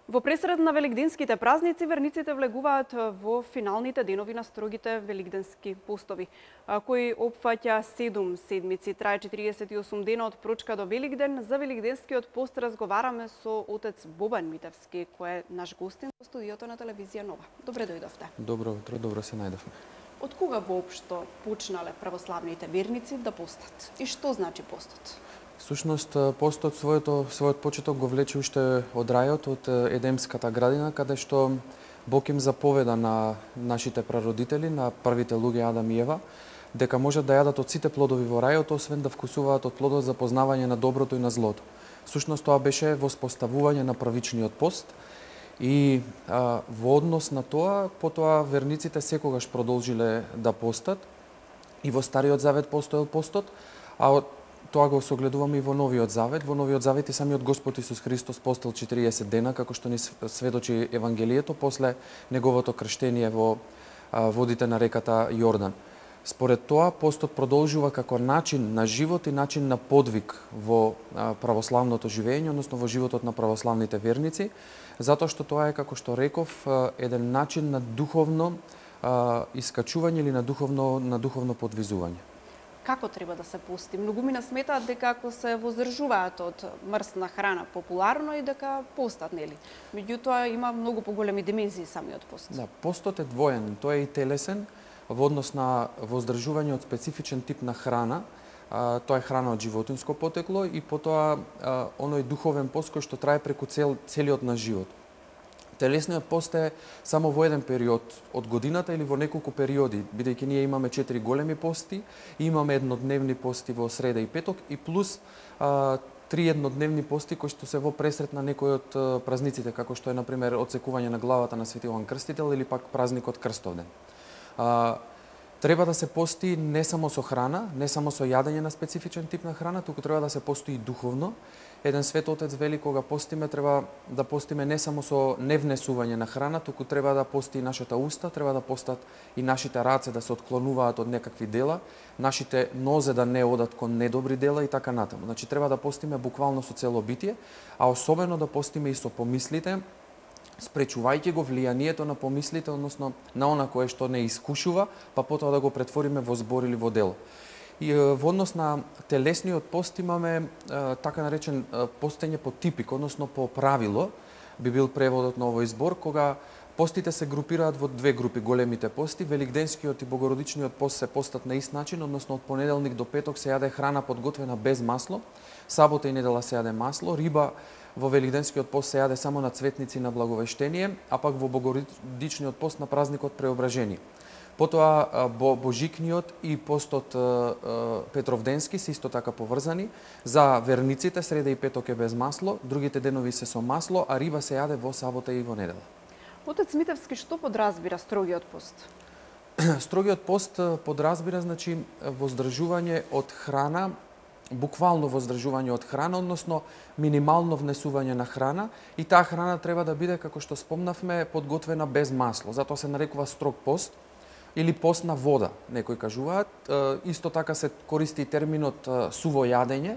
Во пресред на великденските празници, верниците влегуваат во финалните денови на строгите великденски постови, кои опфаќа 7 седмици, трае 48 дена од прочка до Великден. За великденскиот пост разговараме со отец Бобан Митевски, кој е наш гостин во студиото на телевизија Нова. Добре дојдовте. Добро утро, добро се најдовме. Од кога воопшто почнале православните верници да постат? И што значи постот? Сушност, постот својот почеток го влече уште од рајот, од Едемската градина, каде што Бог им заповеда на нашите прародители, на првите луѓе Адам и Ева, дека можат да јадат од сите плодови во рајот, освен да вкусуваат од плодот за познавање на доброто и на злото. Сушност, тоа беше воспоставување на правичниот пост и во однос на тоа, потоа верниците секогаш продолжиле да постат и во Стариот Завет постоел постот, а тоа го согледуваме и во Новиот Завет. Во Новиот Завет и самиот Господ Исус Христос постел 40 дена, како што ни сведочи Евангелието после неговото крштение во водите на реката Јордан. Според тоа, постот продолжува како начин на живот и начин на подвиг во православното живење, односно во животот на православните верници, затоа што тоа е, како што реков, еден начин на духовно искачување или на духовно подвизување. Како треба да се пости? Многумина сметаат дека ако се воздржуваат од мрсна храна популарно и дека постат, нели? Меѓутоа има многу поголеми димензии самиот пост. Да, постот е двоен, тој е и телесен во однос на воздржување од специфичен тип на храна. Тоа е храна од животинско потекло и потоа оној духовен пост кој што трае преку целиот наш живот. Телесниот пост е само во еден период од годината или во неколку периоди, бидејќи ние имаме 4 големи пости, имаме еднодневни пости во среда и петок и плюс 3 еднодневни пости кои што се во пресрет на некој од празниците, како што е например одсекување на главата на Свети Јован Крстител или пак празникот Крстовден. Треба да се пости не само со храна, не само со јадење на специфичен тип на храна, туку треба да се пости и духовно. Еден свет отец вели кога постиме, треба да постиме не само со невнесување на храна, туку треба да пости и нашата уста, треба да постат и нашите раце да се отклонуваат од некакви дела, нашите нозе да не одат кон недобри дела и така натаму. Значи треба да постиме буквално со цело битие, а особено да постиме и со помислите, спречувајќи го влијанието на помислите, односно на она кое што не искушува, па потоа да го претвориме во збор или во дело. И во однос на телесниот пост имаме така наречен постење по типик, односно по правило, би бил преводот на овој збор, кога постите се групираат во две групи, големите пости. Великденскиот и Богородичниот пост се постат на ист начин, односно од понеделник до петок се јаде храна подготвена без масло, сабота и недела се јаде масло, риба во Великденскиот пост се јаде само на цветници на Благовештение, а пак во Богородичниот пост на празникот Преображение. Потоа Божикниот и постот Петровденски се исто така поврзани. За верниците среда и петок е без масло, другите денови се со масло, а риба се јаде во сабота и во недела. Отец Митевски, што подразбира строгиот пост? Строгиот пост подразбира, значи, воздржување од храна, буквално воздржување од храна, односно минимално внесување на храна, и таа храна треба да биде, како што спомнавме, подготвена без масло. Затоа се нарекува строг пост или пост на вода, некои кажуваат. Исто така се користи терминот суво јадење.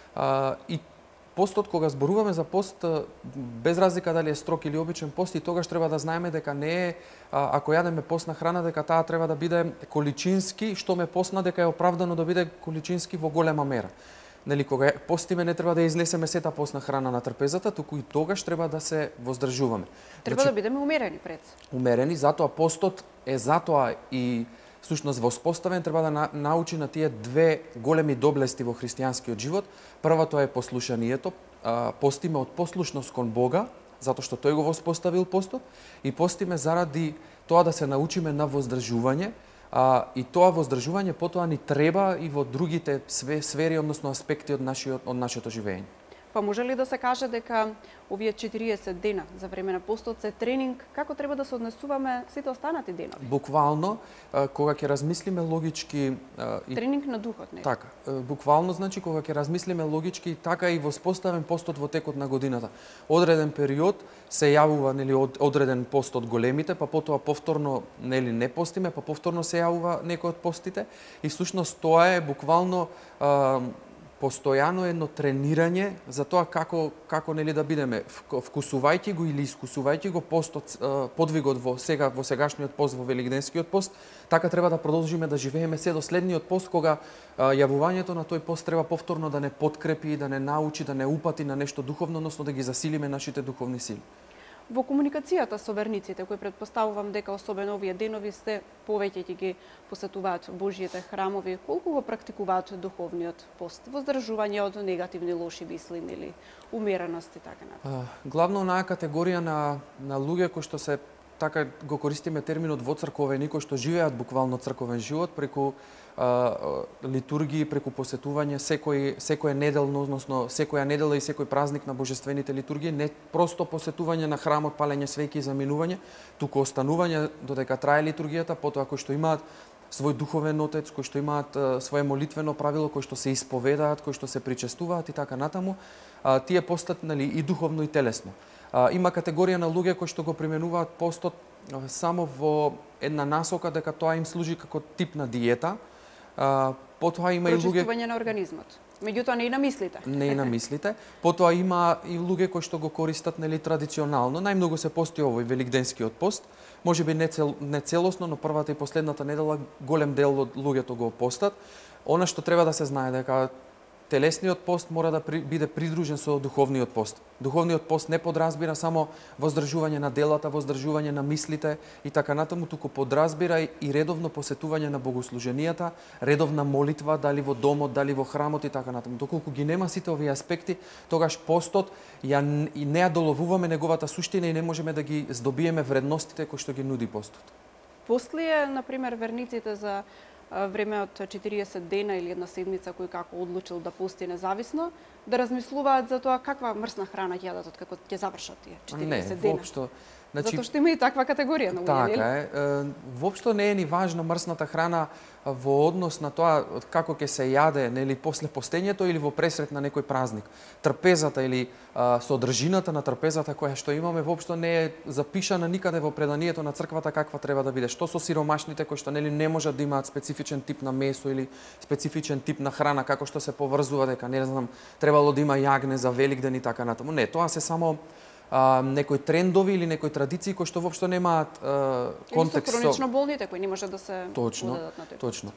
И постот, кога зборуваме за пост, без разлика дали е строг или обичен пост, и тогаш треба да знаеме дека не е, ако јадеме постна храна, дека таа треба да биде количински, што ме постна, дека е оправдано да биде количински во голема мера. Нели, кога постиме, не треба да изнесеме сета постна храна на трпезата, туку и тогаш треба да се воздржуваме. Треба да бидеме умерени пред. Умерени, затоа постот е затоа и всушност воспоставен, треба да научи на тие две големи доблести во христијанскиот живот. Првото е послушанието, постиме од послушност кон Бога, затоа што тој го воспоставил постот, и постиме заради тоа да се научиме на воздржување, и тоа воздржување потоа ни треба и во другите сфери, односно аспекти од нашето живење. Па може ли да се каже дека овие 40 дена за време на постот се тренинг како треба да се однесуваме сите останати денови? Буквално, кога ќе размислиме логички... Тренинг на духот, не? Така, буквално, значи, кога ќе размислиме логички, така и воспоставен постот во текот на годината. Одреден период се јавува, нели, одреден пост од големите, па потоа повторно, нели, не постиме, па повторно се јавува некој од постите, и всушност тоа е буквално постојано едно тренирање за тоа како нели да бидеме вкусувајќи го или искусувајќи го постот, подвигот во сегашниот пост, во Великденскиот пост, така треба да продолжиме да живееме се до следниот пост, кога јавувањето на тој пост треба повторно да не подкрепи, да не научи, да не упати на нешто духовно, односно да ги засилиме нашите духовни сили. Во комуникацијата со верниците, кои предпоставувам дека особено овие денови се повеќе ќе ги посетуваат Божјите храмови, колку го практикуваат духовниот пост, воздржување од негативни лоши мислини или умереност и така натаму? Главно онаа категорија на луѓе кои што се, така го користиме терминот воцрковени, кои што живеат буквално црковен живот преку литургии, преку посетување секоја неделно, односно секоја недела и секој празник на божествените литургии, не просто посетување на храмот, палење свеќи и заминување, туку останување додека трае литургијата, потоа кои што имаат свој духовен отец, кои што имаат свое молитвено правило, кои што се исповедаат, кои што се причестуваат и така натаму, тие постат, нели, и духовно и телесно. Има категорија на луѓе кои што го применуваат постот само во една насока дека тоа им служи како тип на диета. Потоа има и луѓе прочистување на организмот. Меѓутоа не и на мислите. Не и на мислите. Потоа има и луѓе кои што го користат, нели, традиционално. Најмногу се пости овој Великденскиот пост. Можеби не целосно, но првата и последната недела голем дел од луѓето го постат. Она што треба да се знае дека телесниот пост мора да биде придружен со духовниот пост. Духовниот пост не подразбира само воздржување на делата, воздржување на мислите и така натаму, туку подразбира и редовно посетување на богослуженијата, редовна молитва, дали во домот, дали во храмот и така натаму. Доколку ги нема сите овие аспекти, тогаш постот не ја доловуваме неговата суштина и не можеме да ги здобиеме вредностите кои што ги нуди постот. Посли е, например, верниците за време од 40 дена или една седмица кој како одлучил да пости независно, да размислуваат за тоа каква мрсна храна ќе јадат откако ќе завршат тие 40 дена. Не, воопшто. Значи, затоа што има и таква категорија на луѓе, така е. Воопшто не е ни важна мрсната храна во однос на тоа како ќе се јаде, нели, после постењето или во пресрет на некој празник. Трпезата или содржината на трпезата која што имаме воопшто не е запишана никаде во преданието на црквата каква треба да биде. Што со сиромашните кои што, нели, не можат да имаат специфичен тип на месо или специфичен тип на храна, како што се поврзува дека, не знам, требало да има јагне за Великден и така натаму. Не, тоа се само некои трендови или некои традиции кои што воопшто немаат контекст со хронично болните кои не можат да се удадат на тој. Точно.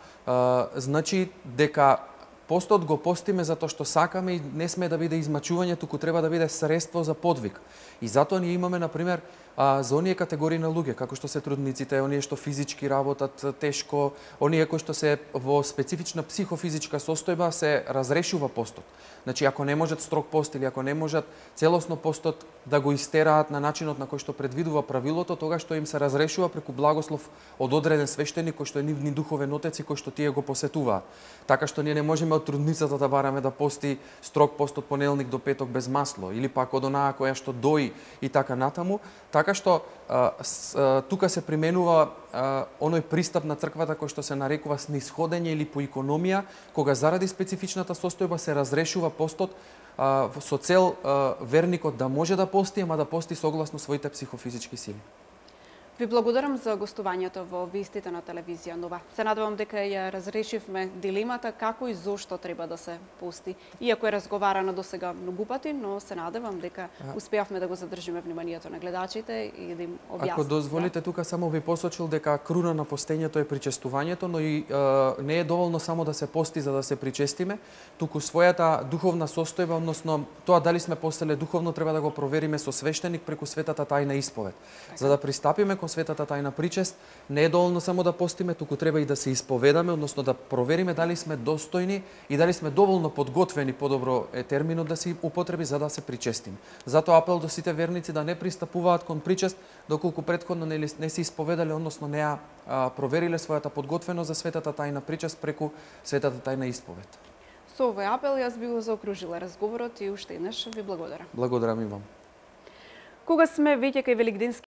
Значи дека постот го постиме затоа што сакаме и не сме да биде измачување, туку треба да биде средство за подвиг. И затоа ние имаме, например, за оние категории на луѓе, како што се трудниците, оние што физички работат тешко, оние кои што се во специфична психофизичка состојба, се разрешува постот. Значи, ако не можат строг пост или ако не можат целосно постот да го истераат на начинот на кој што предвидува правилото, тогаш што им се разрешува преку благослов од одреден свештеник кој што е нивни духовен отец и кој што тие го посетуваат. Така што ние не можеме од трудницата да бараме да пости строг пост од понеделник до петок без масло или пак од онаа која што дои и така натаму. Така што тука се применува оној пристап на црквата кој што се нарекува снисходење или по економија, кога заради специфичната состојба се разрешува постот со цел верникот да може да пости, ама да пости согласно своите психофизички сили. Ви благодарам за гостувањето во вестите на телевизија Нова. Се надевам дека ја разрешивме дилемата како и зошто треба да се пости. Иако е разговарано досега многу пати, но се надевам дека успеавме да го задржиме вниманието на гледачите и да им објаснеме. Ако дозволите, тука само би посочил дека круна на постењето е причестувањето, но и не е доволно само да се пости за да се причестиме, туку својата духовна состојба, односно тоа дали сме постеле духовно, треба да го провериме со свештеник преку светата тајна исповед. За да пристапиме кон светата тајна причест, не е доволно само да постиме, туку треба и да се исповедаме, односно да провериме дали сме достојни и дали сме доволно подготвени, подобро е терминот да се употреби, за да се причестиме. Затоа апел до сите верници да не пристапуваат кон причест доколку претходно не се исповедале, односно не ја провериле својата подготвеност за светата тајна причест преку светата тајна исповед. Со овој апел јас би го заокружила разговорот и уште еднаш ви благодарам. Благодарам и вам. Кога сме веќе кај Великденски